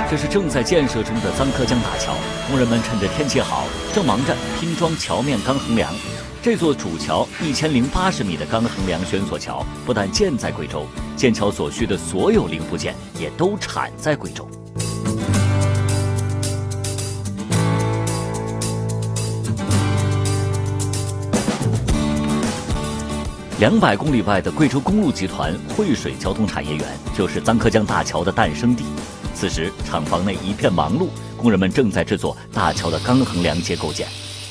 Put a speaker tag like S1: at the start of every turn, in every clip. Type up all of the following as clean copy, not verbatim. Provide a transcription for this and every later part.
S1: 这是正在建设中的臧柯江大桥，工人们趁着天气好，正忙着拼装桥面钢横梁。这座主桥1080米的钢横梁悬索桥，不但建在贵州，建桥所需的所有零部件也都产在贵州。200公里外的贵州公路集团惠水交通产业园，就是臧柯江大桥的诞生地。此时，厂房内一片忙碌，工人们正在制作大桥的钢横梁结构件。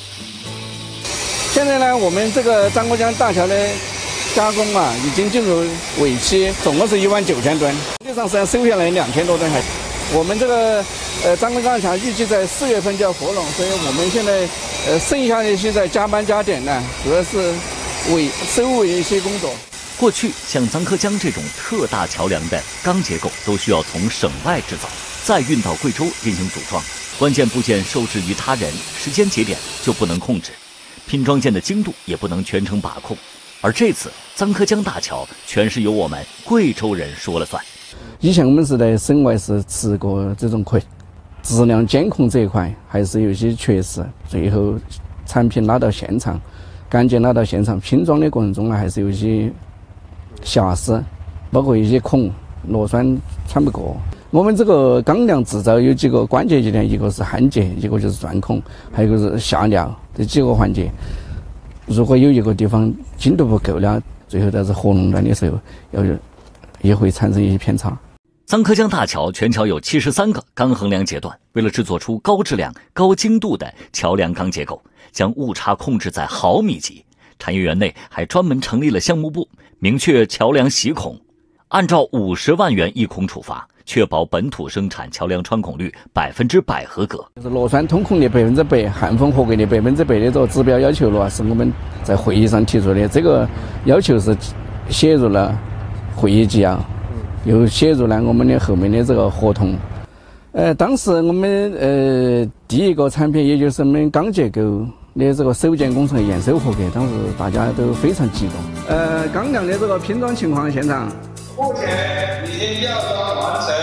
S2: 现在呢，我们这个臧柯江大桥的加工已经进入尾期，总共是19000吨，实际上是要收下来2000多吨还。我们这个臧柯江大桥预计在4月份就要活拢，所以我们现在剩下的一些在加班加点呢，主要是收尾一些工作。
S1: 过去像臧柯江这种特大桥梁的钢结构都需要从省外制造，再运到贵州进行组装，关键部件受制于他人，时间节点就不能控制，拼装件的精度也不能全程把控。而这次臧柯江大桥全是由我们贵州人说了算。
S2: 以前我们是在省外是吃过这种亏，质量监控这一块还是有一些缺失，最后产品拉到现场，钢件拉到现场拼装的过程中还是有一些瑕疵，包括一些孔螺栓穿不过。我们这个钢梁制造有几个关键节点，一个是焊接，一个就是钻孔，还有一个是下料，这几个环节。如果有一个地方精度不够了，最后在这活动端的时候，也会产生一些偏差。
S1: 臧柯江大桥全桥有73个钢横梁节段，为了制作出高质量、高精度的桥梁钢结构，将误差控制在毫米级。产业园内还专门成立了项目部，明确桥梁洗孔，按照50万元一孔处罚，确保本土生产桥梁穿孔率100%合格。
S2: 就是螺栓通孔率100%，焊缝合格率100%的这个指标要求了，是我们在会议上提出的。这个要求是写入了会议纪要，又写入了我们的后面的这个合同。当时我们第一个产品，也就是我们钢结构的这个首件工程验收合格，当时大家都非常激动。钢梁的这个拼装情况现场，
S3: 目前已经吊装完成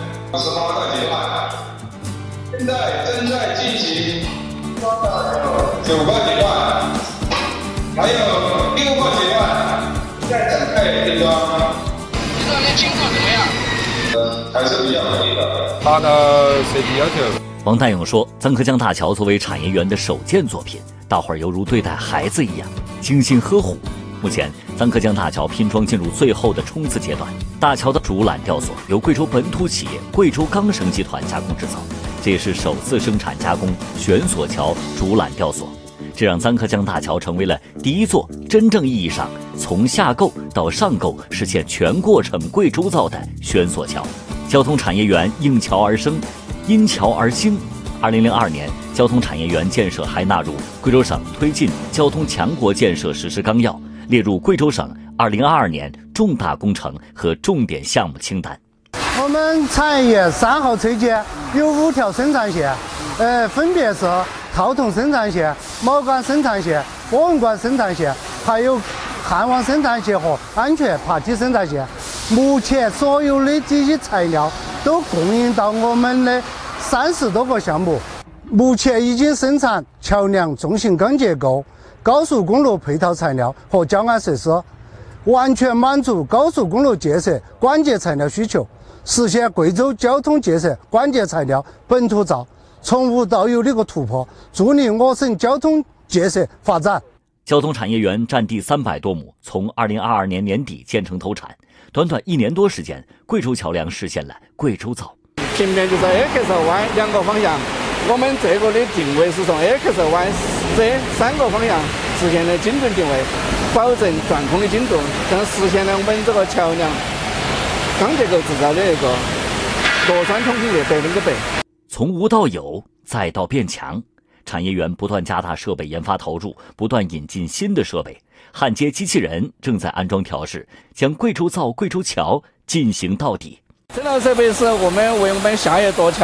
S3: 58个节段，现在正在进行装的有9个节段，还有6个节段在等待拼装。
S4: 拼装的情况怎么样？
S3: 还是比较合理的，
S4: 达到设计要求。
S1: 王大勇说，臧柯江大桥作为产业园的首件作品，大伙儿犹如对待孩子一样，精心呵护。目前，臧柯江大桥拼装进入最后的冲刺阶段，大桥的主缆吊索由贵州本土企业贵州钢绳集团加工制造，这也是首次生产加工悬索桥主缆吊索。这让臧柯江大桥成为了第一座真正意义上从下构到上构实现全过程贵州造的悬索桥。交通产业园应桥而生，因桥而兴。2002年，交通产业园建设还纳入贵州省推进交通强国建设实施纲要，列入贵州省2022年重大工程和重点项目清单。
S5: 我们产业园3号车间有5条生产线，分别是套筒生产线、毛杆生产线、波纹管生产线，还有焊网生产线和安全爬梯生产线。目前所有的这些材料都供应到我们的30多个项目。目前已经生产桥梁重型钢结构、高速公路配套材料和交安设施，完全满足高速公路建设关键材料需求，实现贵州交通建设关键材料本土造，从无到有的一个突破，助力我省交通建设发展。
S1: 交通产业园占地300多亩，从2022年年底建成投产，短短1年多时间，贵州桥梁实现了贵州造。
S2: 平面就是 X、Y 2个方向，我们这个的定位是从 X、Y 这3个方向实现了精准定位，保证钻孔的精度，这样实现了我们这个桥梁钢结构制造的一个螺栓通孔率100%。
S1: 从无到有，再到变强，产业园不断加大设备研发投入，不断引进新的设备，焊接机器人正在安装调试，将贵州造贵州桥进行到底。
S2: 这套设备是我们为我们下叶垛桥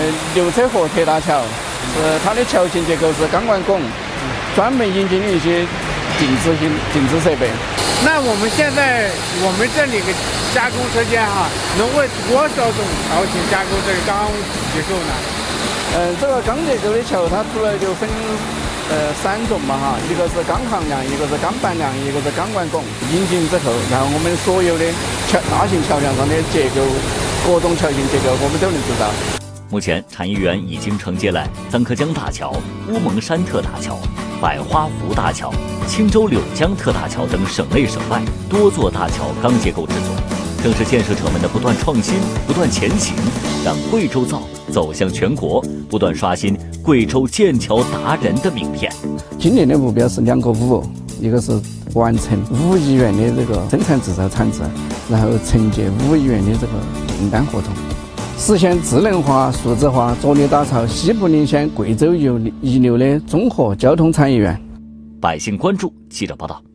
S2: 6车河特大桥，它的桥型结构是钢管拱，专门引进的一些定制设备。
S6: 那我们现在这里的加工车间能为多少种桥型加工这个钢结构呢？
S2: 这个钢结构的桥，它主要就分3种嘛一个是钢扛梁，一个是钢板梁，一个是钢管拱。引进之后，然后我们所有的大型桥梁上的结构，各种桥型结构我们都能知道。
S1: 目前，产业园已经承接了张克江大桥、乌蒙山特大桥、百花湖大桥、青州柳江特大桥等省内省外多座大桥钢结构制作。正是建设者们的不断创新、不断前行，让贵州造走向全国，不断刷新贵州建桥达人的名片。
S2: 今年的目标是2个5，一个是完成5亿元的这个生产制造产值，然后承接5亿元的这个订单合同，实现智能化、数字化，着力打造西部领先、贵州一流的综合交通产业园。
S1: 百姓关注，记者报道。